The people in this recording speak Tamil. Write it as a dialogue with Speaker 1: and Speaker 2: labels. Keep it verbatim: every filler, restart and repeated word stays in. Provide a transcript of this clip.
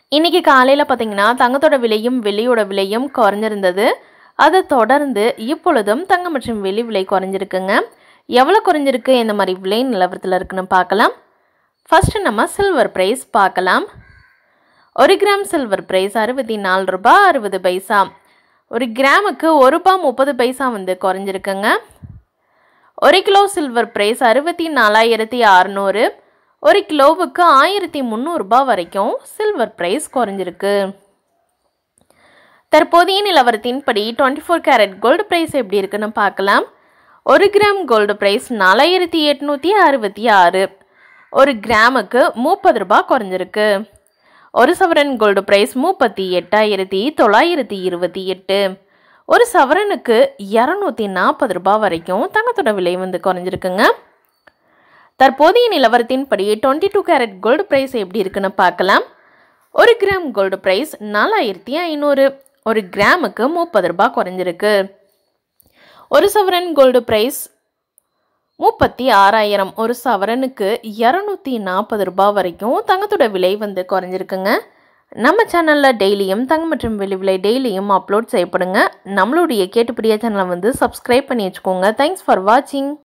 Speaker 1: இன்றைக்கி காலையில் பார்த்திங்கன்னா தங்கத்தோட விலையும் வெள்ளியோட விலையும் குறைஞ்சிருந்தது. அதை தொடர்ந்து இப்பொழுதும் தங்கம் மற்றும் வெள்ளி விலை குறைஞ்சிருக்குங்க. எவ்வளோ குறைஞ்சிருக்கு, இந்த மாதிரி விலை நிலவரத்தில் இருக்குன்னு பார்க்கலாம். ஃபஸ்ட்டு நம்ம சில்வர் ப்ரைஸ் பார்க்கலாம். ஒரு கிராம் சில்வர் ப்ரைஸ் அறுபத்தி நாலு ரூபா அறுபது பைசா. ஒரு கிராமுக்கு ஒரு ரூபா முப்பது பைசா வந்து குறைஞ்சிருக்குங்க. ஒரு கிலோ சில்வர் ப்ரைஸ் அறுபத்தி நாலாயிரத்தி அறநூறு. ஒரு கிலோவுக்கு ஆயிரத்தி முந்நூறுரூபா வரைக்கும் சில்வர் ப்ரைஸ் குறைஞ்சிருக்கு. தற்போதைய நிலவரத்தின்படி twenty four carat gold price எப்படி இருக்குன்னு பார்க்கலாம். ஒரு கிராம் கோல்டு ப்ரைஸ் நாலாயிரத்தி எட்நூற்றி அறுபத்தி ஆறு. ஒரு கிராமுக்கு முப்பது ரூபா குறைஞ்சிருக்கு. ஒரு சவரன் கோல்டு ப்ரைஸ் முப்பத்தி எட்டாயிரத்தி தொள்ளாயிரத்தி இருபத்தி எட்டு. ஒரு சவரனுக்கு இரநூத்தி நாற்பது ரூபா வரைக்கும் தங்கத்தோட விலை வந்து குறைஞ்சிருக்குங்க. தற்போதைய நிலவரத்தின்படி twenty two carat gold price எப்படி இருக்குன்னு பார்க்கலாம். ஒரு கிராம் கோல்டு ப்ரைஸ் நாலாயிரத்தி ஐநூறு. ஒரு கிராமுக்கு முப்பது ரூபா குறைஞ்சிருக்கு. ஒரு சவரன் கோல்டு ப்ரைஸ் முப்பத்தி ஆறாயிரம். ஒரு சவரனுக்கு இரநூத்தி நாற்பது ரூபா வரைக்கும் தங்கத்தோட விலை வந்து குறைஞ்சிருக்குங்க. நம்ம சேனலில் டெய்லியும் தங்கம் மற்றும் வெள்ளி விலை டெய்லியும் அப்லோட் செய்யப்படுங்க. நம்மளுடைய கேட்டுப்படியா சேனலை வந்து சப்ஸ்கிரைப் பண்ணி வச்சுக்கோங்க. தேங்க்ஸ் ஃபார் வாட்சிங்.